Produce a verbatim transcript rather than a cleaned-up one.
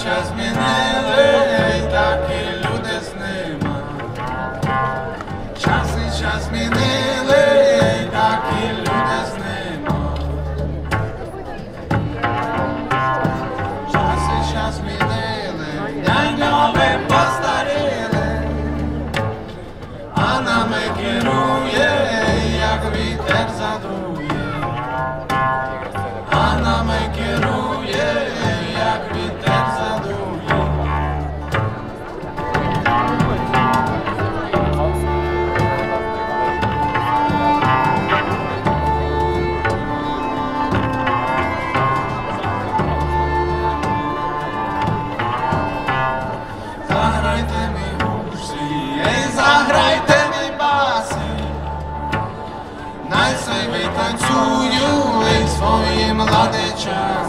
час змінили, так і люди з ними. Часи час змінили, так і люди з ними. Часи час змінили, няньові постаріли, а нами керує, як вітер задує, а нами керує, як вітер задує. Заграйте мій гурсі, ей, заграйте мій баси, най сей витанцюю, ей, свої младича.